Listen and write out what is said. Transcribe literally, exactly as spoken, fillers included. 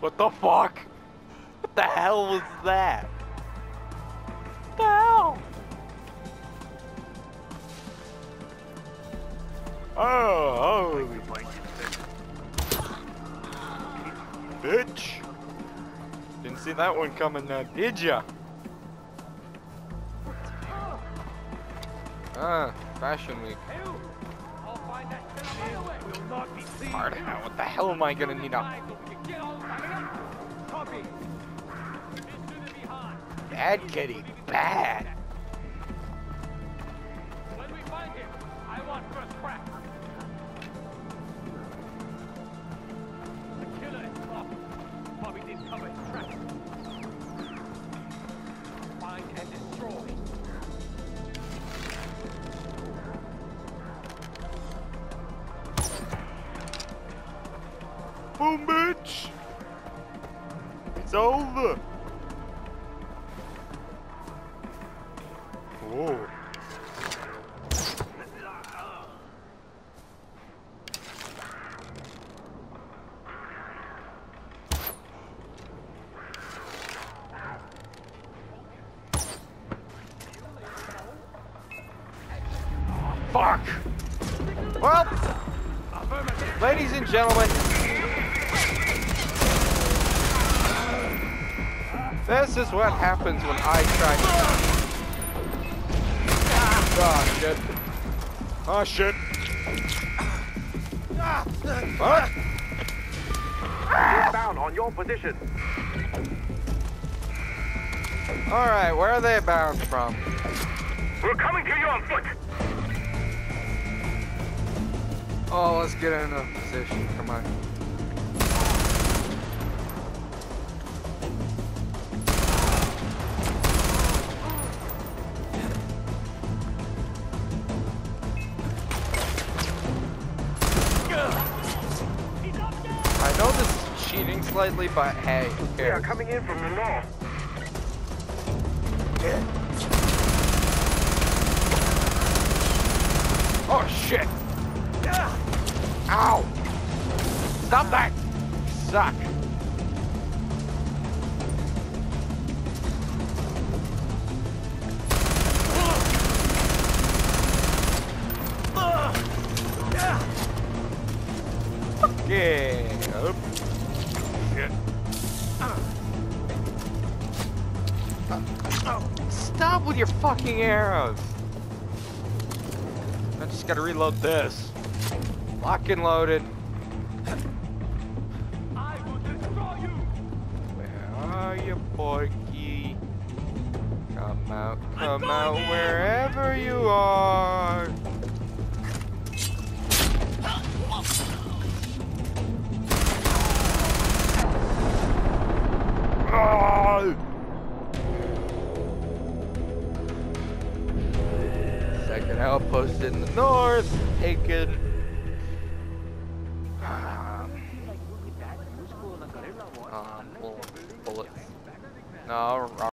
What the fuck? What the hell was that? What the hell? Oh, holy bitch. Didn't see that one coming now, did ya? Ah, Fashion Week. Hard out. What the hell am I gonna need a bad kitty? Bad. When we find him, I want first crack. The killer is off. Bobby didn't cover his tracks. Find and destroy. Boom, bitch! It's over! Whoa. Fuck! Well, ladies and gentlemen, this is what happens when I try to... Oh, shit. Oh, shit. What? Bound on your position. Alright, where are they bound from? We're coming to you on foot. Oh, let's get in a position. Come on. I know this is cheating slightly, but hey, who They are cares? coming in from the north. Oh shit! Ow! Stop that! You suck! Okay. Oh. Shit. Oh, stop with your fucking arrows! I just gotta reload this. Lock and loaded. I will destroy you. Where are you, Porky? Come out, come out, wherever you are. Oh! Second outpost in the north, taken. Um, bullets. No,